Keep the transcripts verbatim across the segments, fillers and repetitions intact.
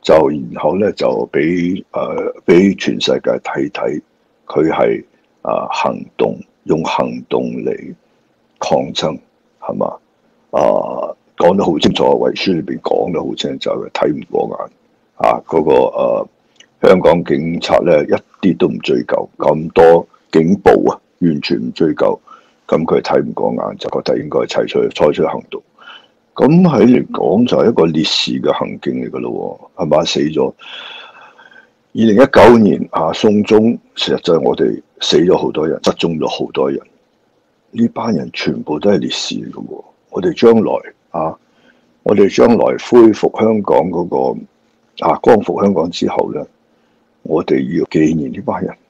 就然後咧就俾誒俾全世界睇睇佢係啊行動用行動嚟抗爭係嘛啊講得好清楚，遺書裏邊講得好清楚，就係睇唔過眼啊嗰、那個誒、啊、香港警察咧一啲都唔追究，咁多警暴啊完全唔追究，咁佢睇唔過眼就覺得應該採取採取行動。咁喺嚟講就係一個烈士嘅行徑嚟噶咯，係嘛？死咗二零一九年啊，送中實際就係我哋死咗好多人，失蹤咗好多人，呢班人全部都係烈士嚟噶。我哋將來啊，我哋將來恢復香港嗰個啊光復香港之後咧，我哋要紀念呢班人。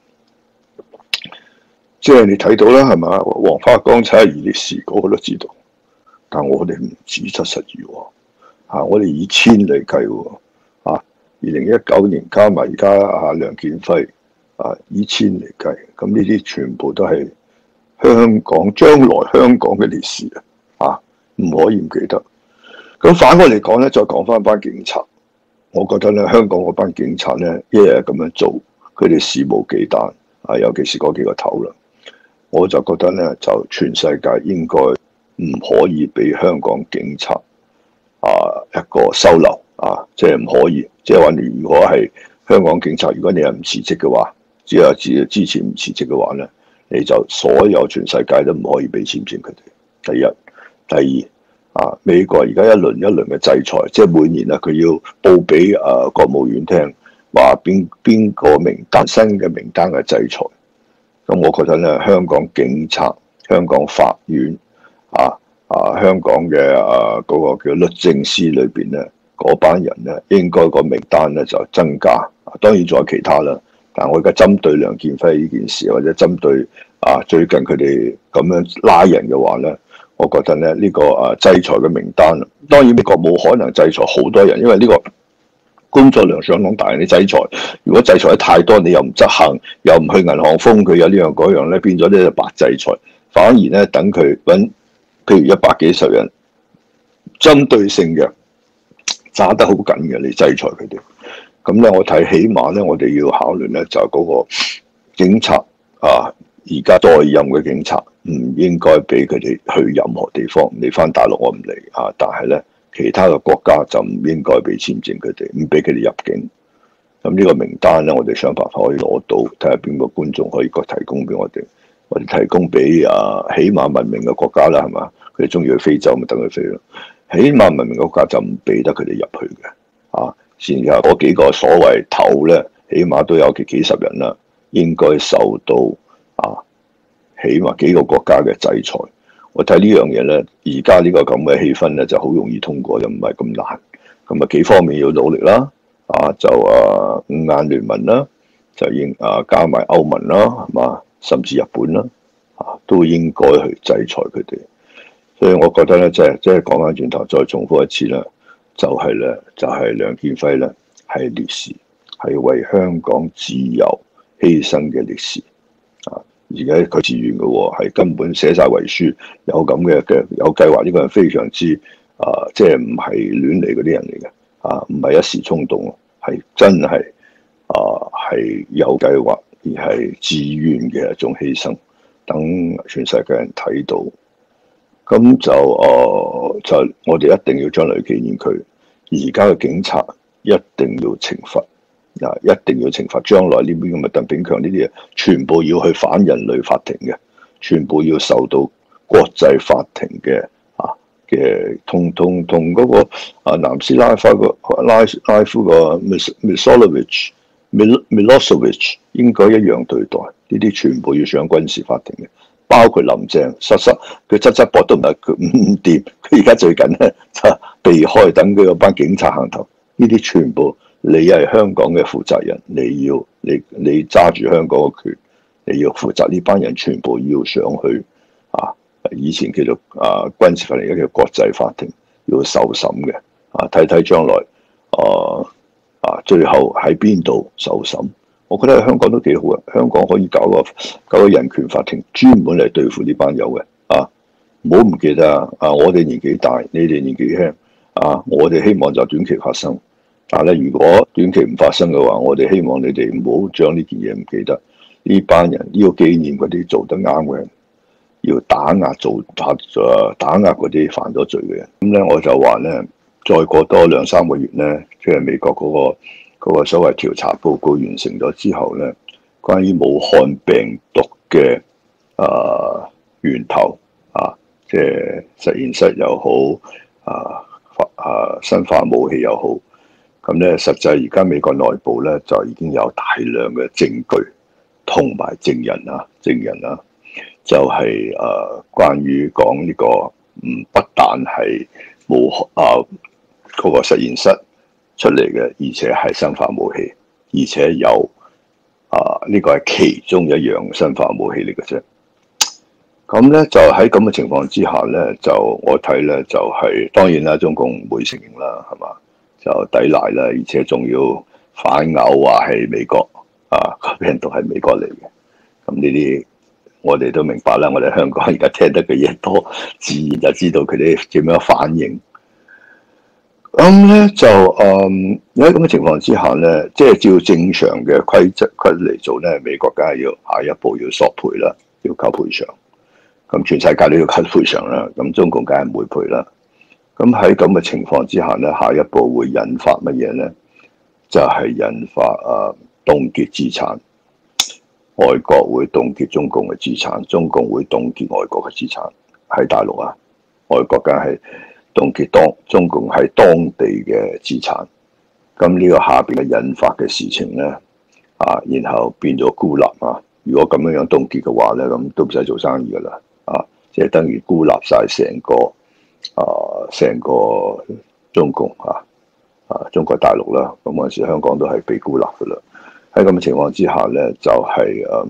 即係你睇到啦，係嘛？黃花崗七二烈士，個個都知道。但我哋唔止七十二喎，啊！我哋以千嚟計喎，啊！二零一九年加埋而家啊梁健輝，啊以千嚟計，咁呢啲全部都係香港將來香港嘅烈士啊！唔可以唔記得。咁反過嚟講咧，再講翻班警察，我覺得咧香港嗰班警察咧一日咁樣做，佢哋肆無忌憚啊！尤其是嗰幾個頭啦，我就覺得咧就全世界應該唔可以俾香港警察啊一個收留啊，即係唔可以，即係話你如果係香港警察，如果你係唔辭職嘅話，只係支支持唔辭職嘅話咧，你就所有全世界都唔可以俾簽證佢哋。第一，第二啊，美國而家一輪一輪嘅制裁，即係每年啊佢要報俾啊國務院聽，話邊邊個名單新嘅名單嘅制裁。咁我覺得咧，香港警察、香港法院。啊啊！香港嘅啊嗰、那個叫律政司裏邊咧，嗰班人咧應該個名單咧就增加。當然仲有其他啦，但係我而家針對梁健輝呢件事，或者針對啊最近佢哋咁樣拉人嘅話咧，我覺得咧呢、這個啊制裁嘅名單，當然美國冇可能制裁好多人，因為呢個工作量相當大。你制裁，如果制裁得太多，你又唔執行，又唔去銀行封佢，有呢樣嗰樣咧，變咗咧就白制裁。反而咧等佢揾。譬如一百幾十人，針對性嘅揸得好緊嘅，你制裁佢哋。咁咧，我睇起碼咧，我哋要考慮咧，就係嗰個警察啊，而家在任嘅警察唔應該俾佢哋去任何地方。你翻大陸我唔嚟啊，但係咧其他嘅國家就唔應該俾簽證佢哋，唔俾佢哋入境。咁呢個名單咧，我哋想辦法可以攞到，睇下邊個觀眾可以個提供俾我哋。我哋提供俾啊，起碼文明嘅國家啦，係嘛？佢哋中意去非洲，咪等佢飛咯。起碼文明嘅國家就唔俾得佢哋入去嘅。啊，先有嗰幾個所謂頭咧，起碼都有幾幾十人啦，應該受到啊，起碼幾個國家嘅制裁。我睇呢樣嘢咧，而家呢個咁嘅氣氛咧，就好容易通過，又唔係咁難。咁啊，幾方面要努力啦。啊，就啊五眼聯盟啦，就應啊加埋歐盟啦，係嘛？甚至日本啦，啊，都應該去制裁佢哋。所以我覺得咧，即係即係講翻轉頭，再重複一次啦，就係咧，就係梁健輝咧，係烈士，係為香港自由犧牲嘅烈士。啊，而家佢自願嘅喎，係根本寫晒遺書，有咁嘅嘅有計劃。呢個人非常之啊，即係唔係亂嚟嗰啲人嚟嘅，啊，唔係一時衝動，係真係啊，係有計劃。而係自願嘅一種犧牲，等全世界人睇到，咁就誒、呃、就我哋一定要將來紀念佢。而家嘅警察一定要懲罰，啊，一定要懲罰。將來呢邊咁嘅鄧炳強呢啲嘢，全部要去反人類法庭嘅，全部要受到國際法庭嘅啊嘅，同同同嗰個啊南斯拉夫個拉拉夫個 Milosevic Milosevic 應該一樣對待，呢啲全部要上軍事法庭嘅，包括林鄭失失佢側側膊都唔係佢唔掂，佢而家最近咧就避開，等佢嗰班警察行頭，呢啲全部你係香港嘅負責人，你要你你揸住香港嘅權，你要負責呢班人全部要上去啊！以前叫做啊軍事法庭，而家叫國際法庭，要受審嘅啊，睇睇將來啊。啊！最後喺邊度受審？我覺得香港都幾好啊！香港可以搞個搞個人權法庭，專門嚟對付呢班友嘅啊！唔好唔記得啊！啊，我哋年紀大，你哋年紀輕啊！我哋希望就短期發生但係咧，如果短期唔發生嘅話，我哋希望你哋唔好將呢件嘢唔記得。呢班人要紀念嗰啲做得啱嘅人，要打壓做打誒打壓嗰啲犯咗罪嘅人。咁咧，我就話咧，再過多兩三個月咧，即係美國嗰個嗰個所謂調查報告完成咗之後咧，關於武漢病毒嘅誒源頭啊，即係實驗室又好啊啊生化武器又好。咁咧，實際而家美國內部咧就已經有大量嘅證據同埋證人啊，證人啊，就係、是、誒、呃、關於講呢、這個唔不但係冇啊嗰個實驗室出嚟嘅，而且係生化武器，而且有啊呢、這個係其中一樣生化武器嚟嘅啫。咁咧就喺咁嘅情況之下咧，就我睇咧就係、是、當然啦，中共唔會承認啦，係嘛？就抵賴啦，而且仲要反咬話係美國啊，個病毒係美國嚟嘅。咁呢啲我哋都明白啦。我哋香港而家聽得嘅嘢多，自然就知道佢哋點樣反應。咁咧就誒喺咁嘅情況之下咧，即係照正常嘅規則規嚟做咧，美國梗係要下一步要索賠啦，要求賠償。咁全世界都要求賠償啦。咁中共梗係唔會賠啦。咁喺咁嘅情況之下咧，下一步會引發乜嘢咧？就係、是、引發啊凍結資產，外國會凍結中共嘅資產，中共會凍結外國嘅資產。喺大陸啊，外國梗係凍結當中共喺當地嘅資產。咁呢個下邊嘅引發嘅事情咧，啊，然後變咗孤立啊！如果咁樣樣凍結嘅話咧，咁都唔使做生意噶啦，啊，即係等於孤立晒成個。啊！成個中共啊，啊中國大陸啦，咁嗰陣時香港都係被孤立噶啦。喺咁嘅情況之下咧，就係、是、誒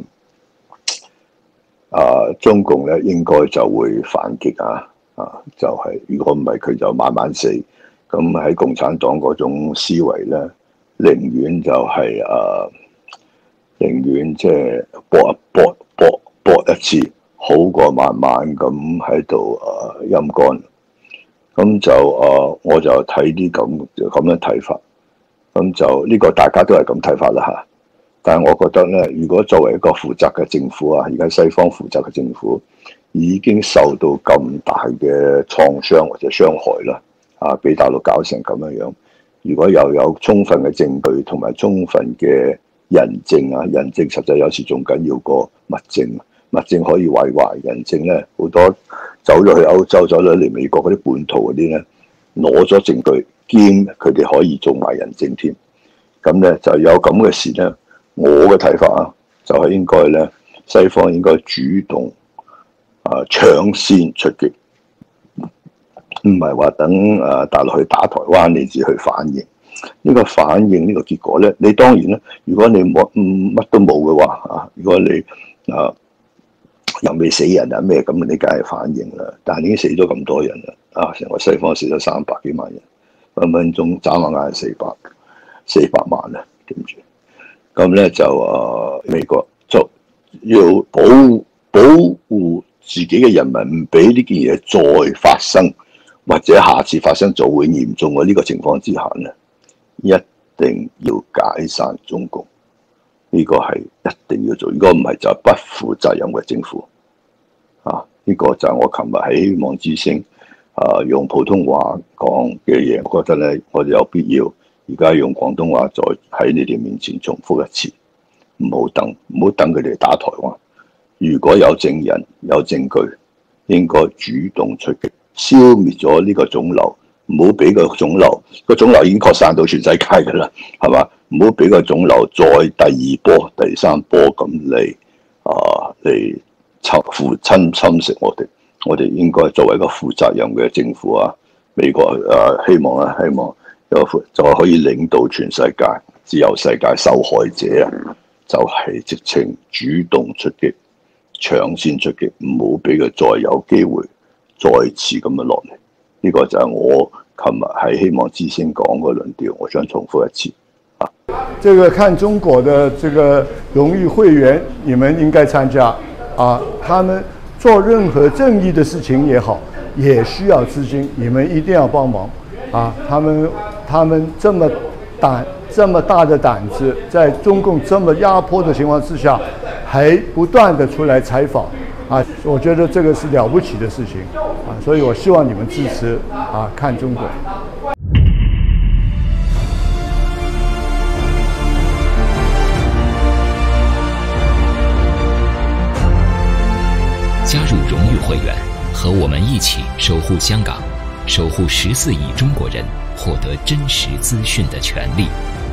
啊中共咧應該就會反擊啊！啊，就係、是、如果唔係佢就慢慢死。咁喺共產黨嗰種思維咧，寧願就係、是、誒、啊，寧願即係搏一搏搏搏一次，好過慢慢咁喺度誒陰乾。咁就誒，我就睇啲咁咁樣睇法，咁就呢個大家都係咁睇法啦嚇。但係我覺得咧，如果作為一個負責嘅政府啊，而家西方負責嘅政府已經受到咁大嘅創傷或者傷害啦，啊，俾大陸搞成咁樣樣，如果又有充分嘅證據同埋充分嘅人證啊，人證實際有時仲緊要過物證。物證可以毀壞，人證咧好多走咗去歐洲，走咗嚟美國嗰啲本土嗰啲咧，攞咗證據兼佢哋可以做埋人證添。咁咧就有咁嘅事咧，我嘅睇法啊，就係應該咧，西方應該主動啊搶先出擊，唔係話等啊大陸去打台灣，你至去反應。呢個反應呢個結果咧，你當然咧，如果你冇乜都冇嘅話啊，如果你啊〜又未死人啊咩咁，你梗係反應啦。但係已經死咗咁多人啦，啊！成個西方死咗三百幾萬人，分分鐘眨下眼四百四百萬啦，對唔住。咁咧就啊，美國就要保保護自己嘅人民，唔俾呢件嘢再發生，或者下次發生就會嚴重嘅呢個情況之下咧，一定要解散中共。呢個係一定要做，如果唔係就不負責任嘅政府啊！呢、這個就係我琴日喺希望之聲啊用普通話講嘅嘢，我覺得咧我哋有必要而家用廣東話再喺你哋面前重複一次，唔好等，唔好等佢哋打台灣。如果有證人有證據，應該主動出擊，消滅咗呢個腫瘤，唔好俾個腫瘤，個腫瘤已經擴散到全世界㗎啦，係嘛？唔好俾個腫瘤再第二波、第三波咁嚟啊嚟侵負侵侵蝕我哋。我哋應該作為一個負責任嘅政府啊，美國啊，希望啊，希望有就可以領導全世界，自由世界受害者啊，就係、是、直情主動出擊，搶先出擊，唔好俾佢再有機會再次咁樣落嚟。呢、這個就係我琴日喺希望之聲講嘅論調，我想重複一次。 這個看中國的這個榮譽會員，你們應該參加啊！他們做任何正義的事情也好，也需要資金，你們一定要幫忙啊！他們他們這麼胆这么大的胆子，在中共这么压迫的情况之下，还不断的出来采访啊，我觉得这个是了不起的事情啊，所以我希望你们支持啊，看中国。 加入荣誉会员，和我们一起守护香港，守护十四亿中国人获得真实资讯的权利。